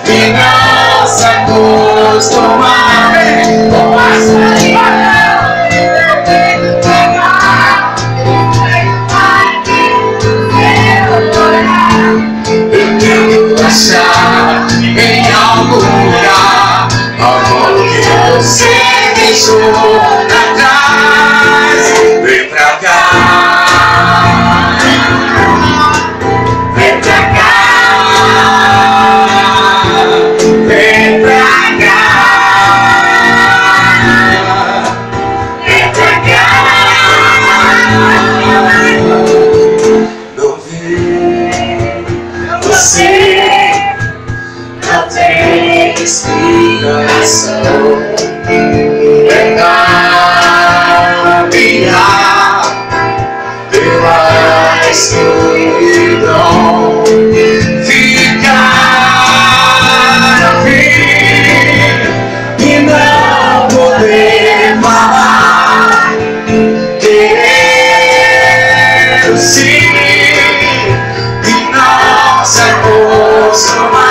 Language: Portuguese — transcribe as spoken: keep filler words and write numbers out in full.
e não se acostumar com a solidão. Eu tento achar em algum lugar algo que você deixou atrás. Vem pra cá, vem pra cá, vem pra cá, vem pra cá. Não vê, você não tem explicação. Pela escuridão, ficar a ver e não poder falar. Quero sim e não se acostumar.